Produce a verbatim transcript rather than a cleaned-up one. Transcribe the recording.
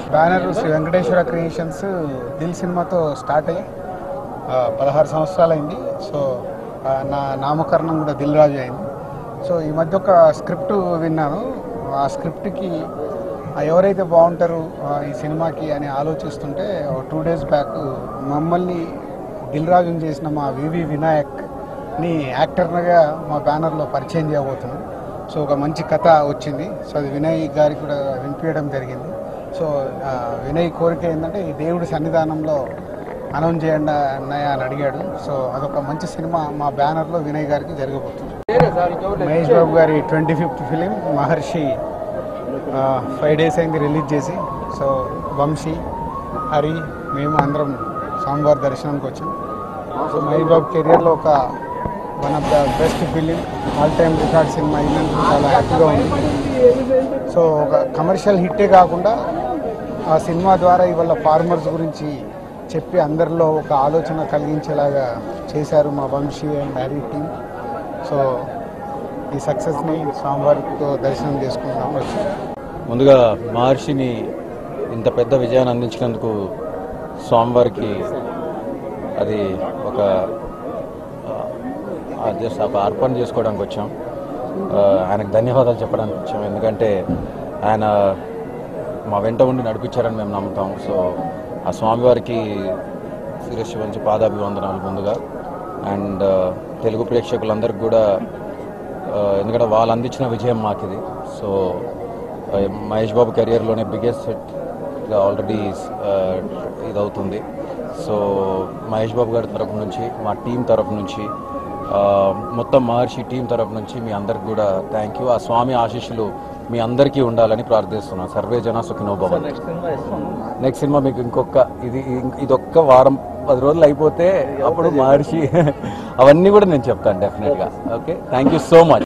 Banner Sri Venkateswara creations Dil సినిమాతో start అయ్యి పదహారు సంవత్సరాలు అయింది. సో నా నామకరణం కూడా దిల్ రాజు అయింది. సో ఈ మధ్య ఒక స్క్రిప్ట్ విన్నాను. ఆ స్క్రిప్ట్కి ఎవరైతే బాగుంటారు ఈ సినిమాకి అని ఆలోచిస్తుంటే టూ డేస్ బ్యాక్ మమ్మల్ని దిల్ రాజుని చేసిన మా వివి వినాయక్ని యాక్టర్గా మా బ్యానర్లో పరిచయం చేయబోతున్నాం. సో ఒక మంచి కథ వచ్చింది. సో అది వినయ్ గారికి కూడా వినిపించడం జరిగింది. సో వినయ్ కోరిక ఏంటంటే ఈ దేవుడి సన్నిధానంలో అనౌన్స్ చేయండి అన్నయ్య అని అడిగాడు. సో అదొక మంచి సినిమా మా బ్యానర్లో వినయ్ గారికి జరగబోతుంది. మహేష్ బాబు గారి twenty fifth film Maharshi five days అయింది రిలీజ్ చేసి. సో వంశీ, హరి, మేము అందరం స్వామివారి దర్శనానికి వచ్చాం. సో మహేష్ బాబు కెరియర్లో ఒక one of the best film, all time record సినిమా అయినందుకు చాలా హ్యాపీగా ఉంది. సో ఒక కమర్షియల్ హిట్టే కాకుండా ఆ సినిమా ద్వారా ఇవాళ ఫార్మర్స్ గురించి చెప్పి అందరిలో ఒక ఆలోచన కలిగించేలాగా చేశారు మా Vamshi and Hari team. So ఈ సక్సెస్ని స్వామివారితో దర్శనం చేసుకుంటున్నాం. ముందుగా మహర్షిని ఇంత పెద్ద విజయాన్ని అందించినందుకు స్వామివారికి అది ఒక జస్ట్ ఒక అర్పణ చేసుకోవడానికి వచ్చాం. ఆయనకు ధన్యవాదాలు చెప్పడానికి వచ్చాం. ఎందుకంటే ఆయన మా వెంట ఉండి నడిపించారని మేము నమ్ముతాం. సో ఆ స్వామివారికి శిరస్సు వంచి పాదాభివందనాలు ముందుగా. అండ్ తెలుగు ప్రేక్షకులందరికీ కూడా, ఎందుకంటే వాళ్ళు అందించిన విజయం మాకు ఇది. సో మహేష్ బాబు కెరియర్లోనే బిగ్గెస్ట్ హిట్గా ఆల్రెడీ ఇది అవుతుంది. సో మహేష్ బాబు గారి తరఫు నుంచి, మా టీం తరఫు నుంచి, మొత్తం మహర్షి టీం తరఫు నుంచి మీ అందరికి కూడా థ్యాంక్ యూ. ఆ స్వామి ఆశీస్సులు మీ అందరికీ ఉండాలని ప్రార్థిస్తున్నాను. సర్వే జన సుఖినో భవంతు. నెక్స్ట్ సినిమా మీకు ఇంకొక ఇది ఇదొక్క వారం పది రోజులు అయిపోతే అప్పుడు మహర్షి అవన్నీ కూడా నేను చెప్తాను డెఫినెట్గా. Okay, thank you so much.